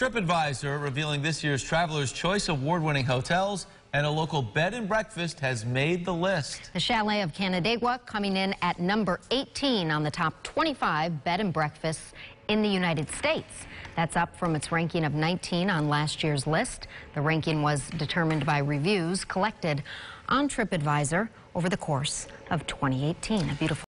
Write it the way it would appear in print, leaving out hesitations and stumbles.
TripAdvisor revealing this year's Traveler's Choice Award-winning hotels, and a local bed and breakfast has made the list. The Chalet of Canandaigua coming in at number 18 on the top 25 bed and breakfasts in the United States. That's up from its ranking of 19 on last year's list. The ranking was determined by reviews collected on TripAdvisor over the course of 2018. A beautiful